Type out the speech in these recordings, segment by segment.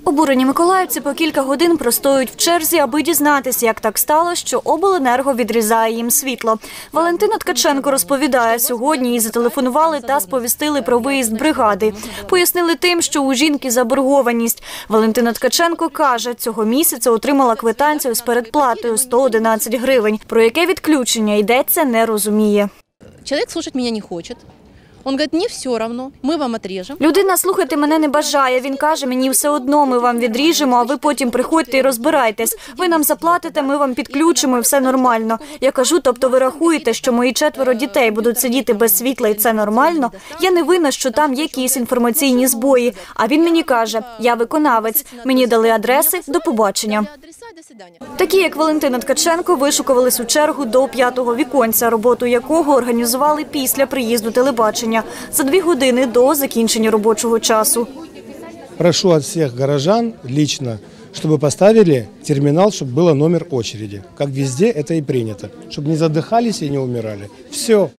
Обурені миколаївці по кілька годин простоюють в черзі, аби дізнатися, як так сталося, що обленерго відрізає їм світло. Валентина Ткаченко розповідає, сьогодні їй зателефонували та сповістили про виїзд бригади. Пояснили тим, що у жінки заборгованість. Валентина Ткаченко каже, цього місяця отримала квитанцію з передплатою 111 гривень. Про яке відключення йдеться, не розуміє. Чоловік слухати мене не хоче. Він говорить, мені все одно, ми вам відріжемо. Людина слухати мене не бажає. Він каже, мені все одно, ми вам відріжемо, а ви потім приходьте і розбирайтесь. Ви нам заплатите, ми вам підключимо і все нормально. Я кажу, тобто ви рахуєте, що мої 4 дітей будуть сидіти без світла і це нормально? Я не винна, що там якісь інформаційні збої. А він мені каже, я виконавець. Мені дали адреси, до побачення. Такі, як Валентина Ткаченко, вишукувались у чергу до 5-го віконця, роботу якого організували після приїзду телебачення. За 2 години до закінчення робочого часу. Прошу від всіх горожан лично, щоб поставили термінал, щоб був номер очереди. Як везде, це і прийнято. Щоб не задихалися і не вмирали. Все.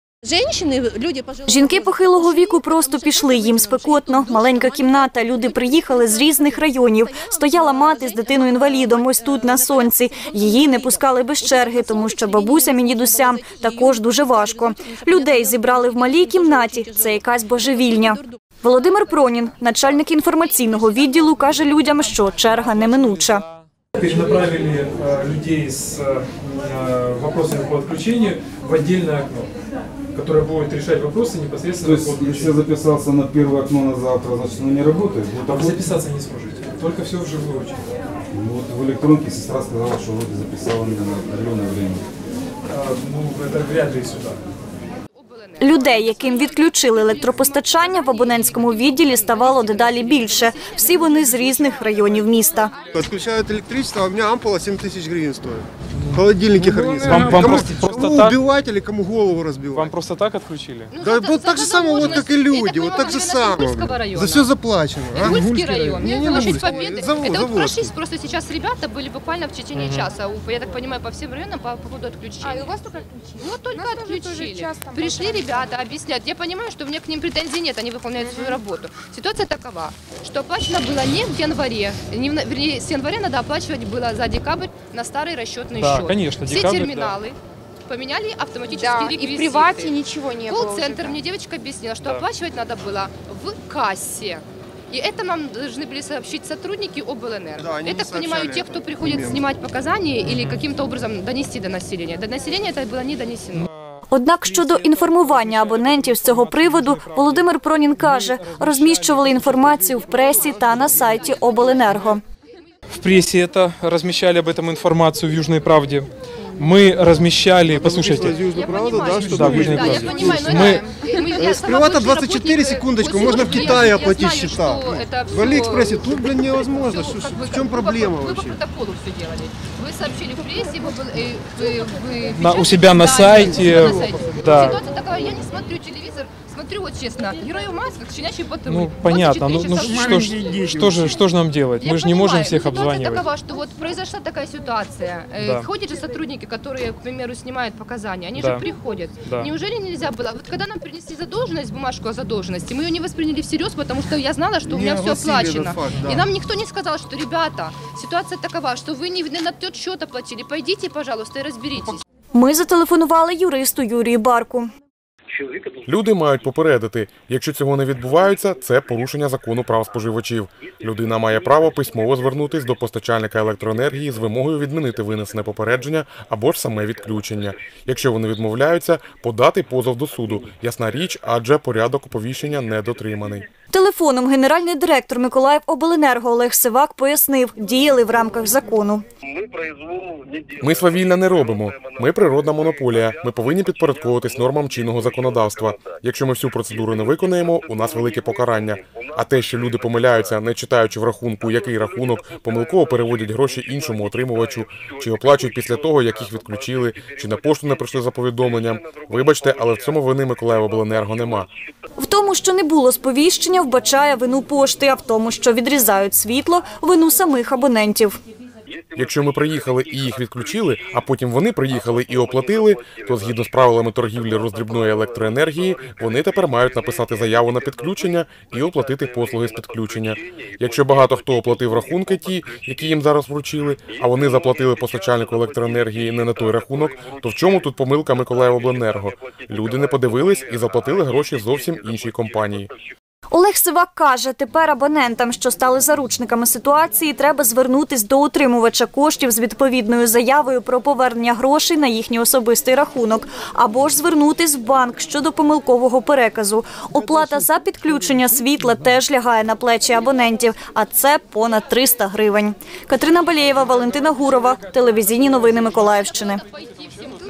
Жінки похилого віку просто пішли, їм спекотно. Маленька кімната, люди приїхали з різних районів. Стояла мати з дитиною-інвалідом ось тут на сонці. Її не пускали без черги, тому що бабусям і дідусям також дуже важко. Людей зібрали в малій кімнаті, це якась божевільня. Володимир Пронін, начальник інформаційного відділу, каже людям, що черга неминуча. Перенаправили людей с вопросами по отключению в отдельное окно, которое будет решать вопросы непосредственно по отключению. Если я записался на первое окно на завтра, значит оно не работает? Вы записаться не сможете, только все в живую очередь. Вот в электронке сестра сказала, что вроде записала меня на определенное время. Ну, это вряд ли сюда. Людей, яким відключили електропостачання, в абонентському відділі ставало дедалі більше. Всі вони з різних районів міста. Отключают электричество, а у меня ампула 7 тысяч гривен стоит. Холодильники хранятся. Вам просто так? Убивать или кому голову разбивать? Вам просто так отключили? Да, вот так же самое, вот как и люди, вот так же самое. За все заплачено. Гульский район. Площадь Победы. Это вот прошлись, просто сейчас ребята были буквально в течение часа, я так понимаю, по всем районам по поводу отключения. А, и у вас только отключили? Ну, только отключили. Пришли ребята, объясняют. Я понимаю, что у меня к ним претензий нет, они выполняют свою работу. Ситуация такова, что оплачено было не в январе, вернее, с января надо оплачивать было за декабрь на старый расчетный счет. Конечно, все декабрь, терминалы поменяли автоматически реквизиты. И в привате ничего не было. Колл-центр, мне девочка объяснила, что оплачивать надо было в кассе. И это нам должны были сообщить сотрудники облэнерго. Да, я так понимаю, те, кто приходит снимать показания или каким-то образом донести до населения. До населения это было не донесено. Однак щодо інформування абонентів з цього приводу, Володимир Пронін каже, розміщували інформацію в пресі та на сайті обленерго. В прессе это размещали об этом информацию в «Южной правде». Мы размещали, послушайте. Южную правду, да, что Да, в Южной Да, я правде. понимаю, но С привата 24 секундочку, можно в Китае оплатить счета. В Алиэкспрессе тут, блин, невозможно. В чем проблема Вы по вообще? протоколу все делали. Вы сообщили в прессе, вы У себя на сайте. Да. Ситуация такая, я не смотрю телевизор, смотрю вот честно, герои в масках, щенячий патруль. Ну, понятно. 24 часа Что же нам делать? Мы же не можем всех обзванивать. Ситуация такова, что вот произошла такая ситуация. Да. Ходят же сотрудники, которые, к примеру, снимают показания, они Да. же приходят. Да. Неужели нельзя было? Вот когда нам принесли задолженность, бумажку о задолженности, мы ее не восприняли всерьез, потому что я знала, что у меня все огласили оплачено. этот факт, да. И нам никто не сказал, что, ребята, ситуация такова, что вы не на тот счет оплатили, пойдите, пожалуйста, и разберитесь. Ми зателефонували юристу Юрію Барку. Люди мають попередити. Якщо цього не відбувається, це порушення закону прав споживачів. Людина має право письмово звернутись до постачальника електроенергії з вимогою відмінити винесене попередження або ж саме відключення. Якщо вони відмовляються, подати позов до суду. Ясна річ, адже порядок оповіщення не дотриманий. Телефоном генеральний директор Миколаївобленерго Олег Сивак пояснив, діяли в рамках закону. Ми свавілля не робимо. Ми природна монополія. Ми повинні підпорядковуватись нормам чинного законодавства. Якщо ми всю процедуру не виконаємо, у нас велике покарання. А те, що люди помиляються, не читаючи в рахунку, який рахунок, помилково переводять гроші іншому отримувачу, чи оплачують після того, як їх відключили, чи на пошту не прийшли за повідомленням. Вибачте, але в цьому вини Миколаївобленерго нема. В тому, що не було сповіщення, вбачає вину пошти, а в тому, що відрізають світло, вину самих абонентів. Якщо ми приїхали і їх відключили, а потім вони приїхали і оплатили, то згідно з правилами торгівлі роздрібної електроенергії, вони тепер мають написати заяву на підключення і оплатити послуги з підключення. Якщо багато хто оплатив рахунки ті, які їм зараз вручили, а вони заплатили постачальнику електроенергії не на той рахунок, то в чому тут помилка Миколаївобленерго? Люди не подивились і заплатили гроші зовсім іншій компанії. Олег Сивак каже, тепер абонентам, що стали заручниками ситуації, треба звернутись до утримувача коштів з відповідною заявою про повернення грошей на їхній особистий рахунок, або ж звернутись в банк щодо помилкового переказу. Оплата за підключення світла теж лягає на плечі абонентів, а це понад 300 гривень. Катерина Балєєва, Валентина Гурова, телевізійні новини Миколаївщини.